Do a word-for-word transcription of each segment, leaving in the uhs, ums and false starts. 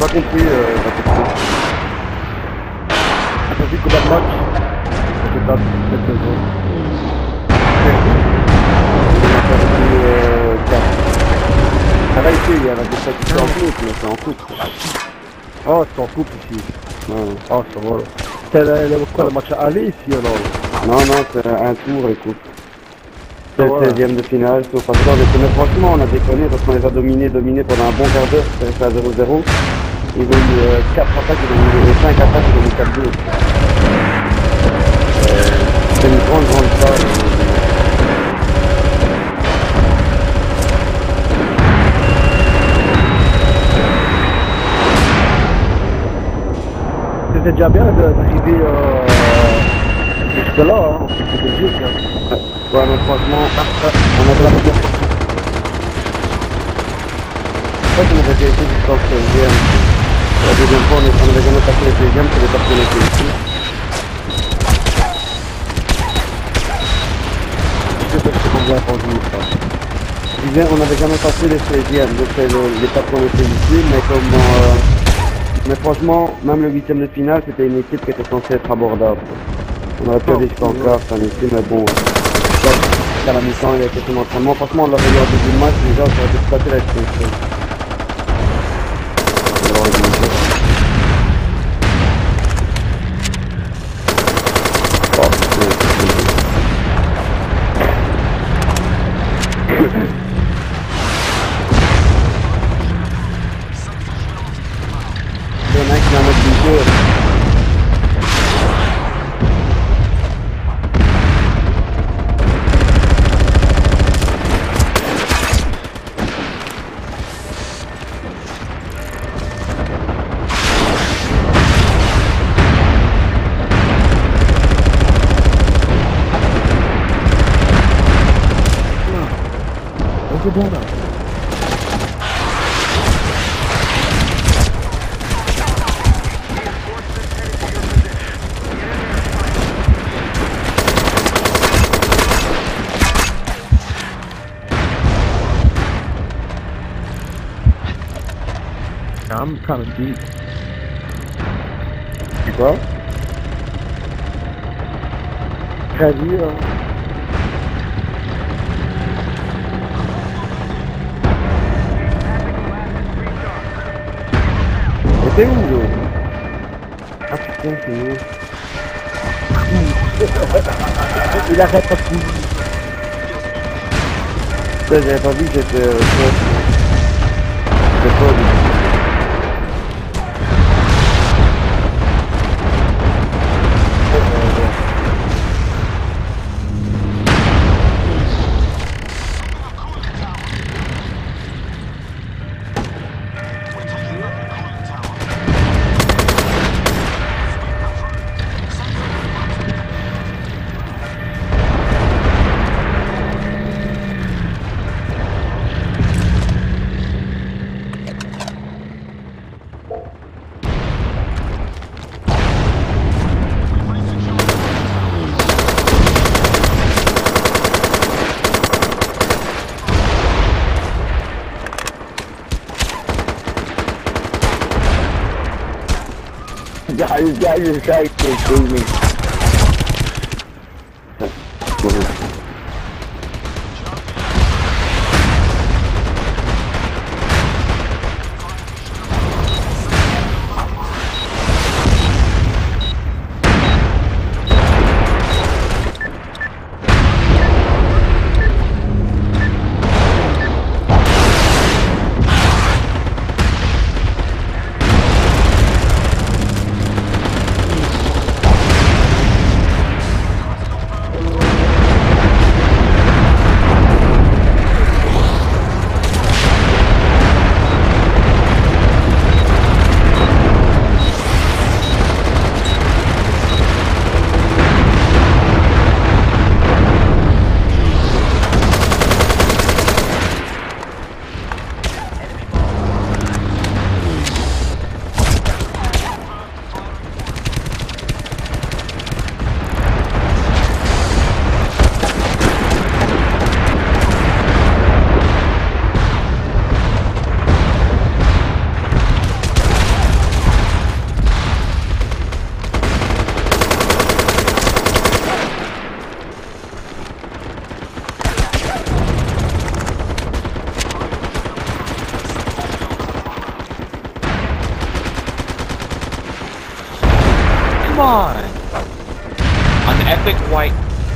compris euh, la question. T'as vu combien de matchs? Je sais pas, cette saison. On a perdu euh, quatre. Ça va ici, il y a la défaite qui est en couple, mais c'est en couple. Oh, c'est en couple ici. Ouais. Oh, ça va. C'est le, le, quoi, le match à aller ici alors? Non, non, c'est un tour et coupe. C'est le seizième de finale, sauf parce qu'on était, mais franchement on a déconné parce qu'on les a dominés, dominés pendant un bon quart d'heure, c'est resté à zéro zéro. Ils ont eu euh, quatre attaques, ils ont eu cinq attaques, ils ont eu quatre deux. Euh, c'est une grande, grande phase. C'était déjà bien d'arriver euh, jusque là, hein, c'est Belgique. Hein. Ouais, mais franchement, on a de la place. En fait, on avait été jusqu'en seizième. La deuxième fois, on n'avait jamais passé les seizième, c'est les personnes qui étaient ici. Je sais pas si c'est bien entendu ou pas. Je disais, on n'avait jamais passé les seizième, donc c'est le, les patrons étaient ici, mais comme... Euh, mais franchement, même le huitième de finale, c'était une équipe qui était censée être abordable. On aurait pu aller jusqu'en quart, ça ici, mais bon... À la mi-temps, il y a quelques entraînements. Franchement, on l'a regardé du match, déjà, ça aurait été tout à fait la extinction. Il y en a qui vient mettre du jeu. C'est bon là. I'm kind of deep. C'est quoi? Très dur. C'est où l'eau? Ah putain, c'est où? Il arrête pas de courir. J'avais pas vu que j'étais euh, c'était pas lui. Guys, guys, this guy is booming. come on! On the epic white.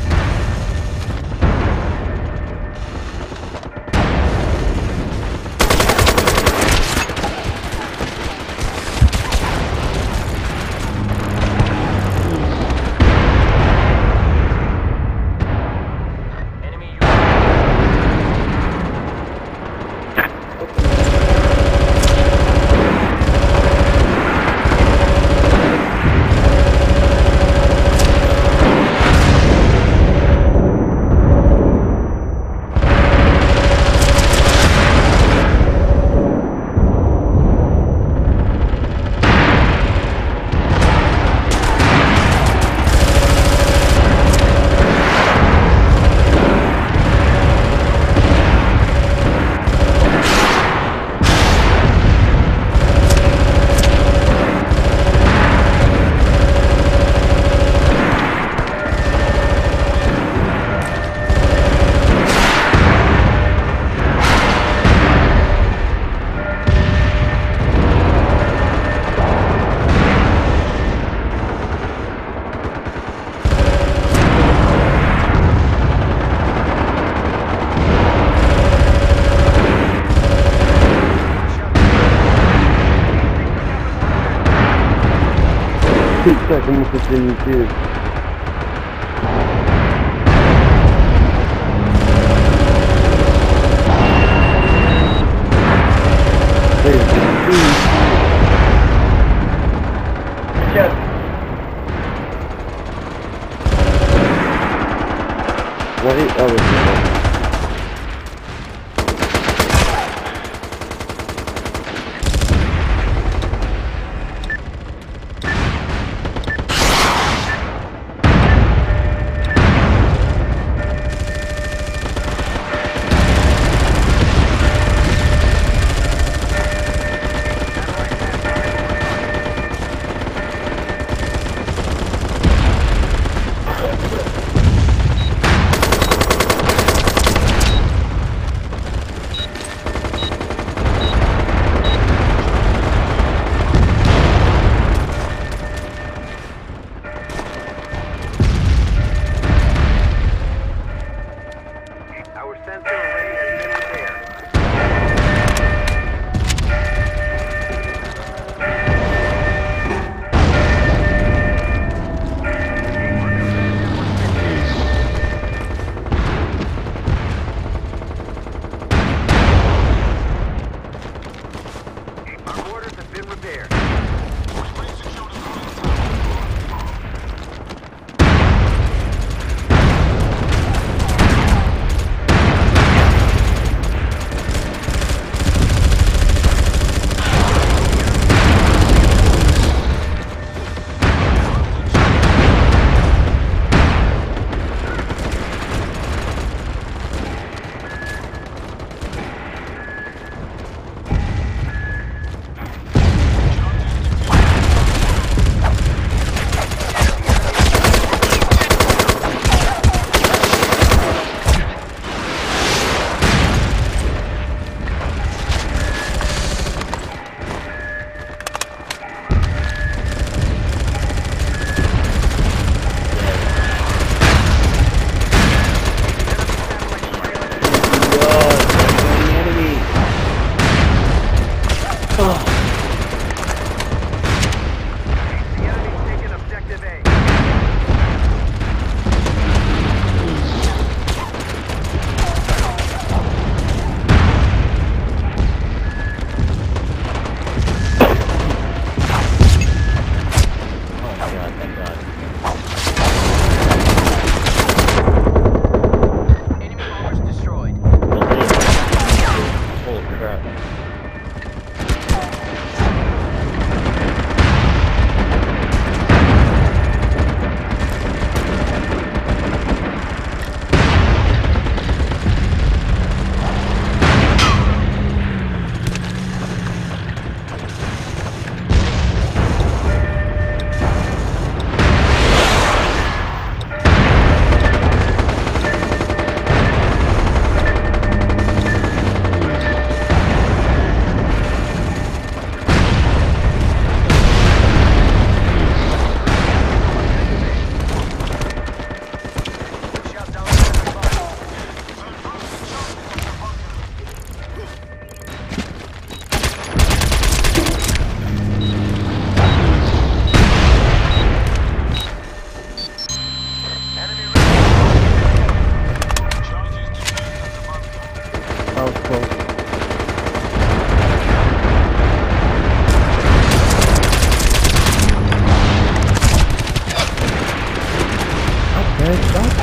Puta, como se primitive. J'arrive, ah ouais, Okay, stop.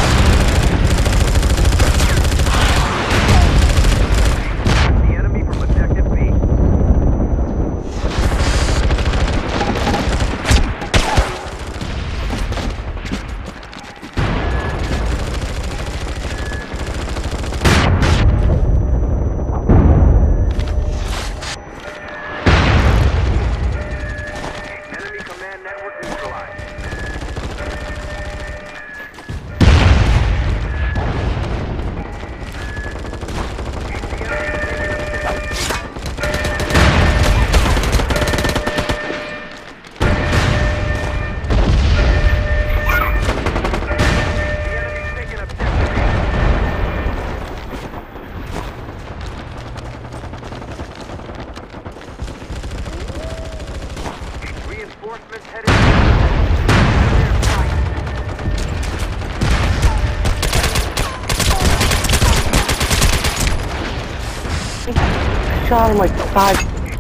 I shot him like five.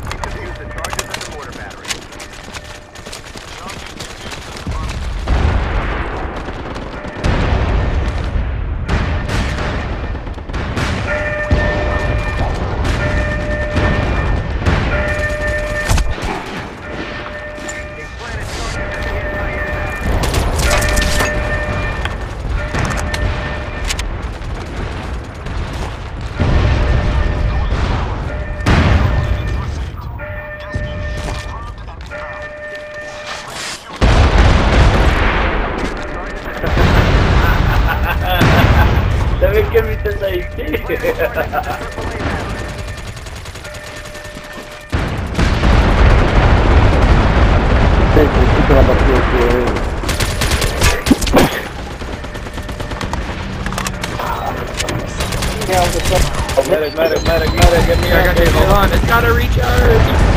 ¿Sabes qué me estás ahí? Medic, medic, medic, medic, get me I out got you. there. Hold on, it's gotta recharge.